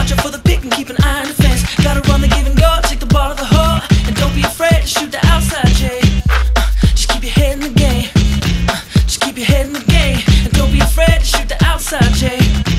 Watch out for the pick and keep an eye on the fence. Gotta run the give and go, take the ball to the hole. And don't be afraid to shoot the outside, Jay. Just keep your head in the game. Just keep your head in the game. And don't be afraid to shoot the outside, Jay.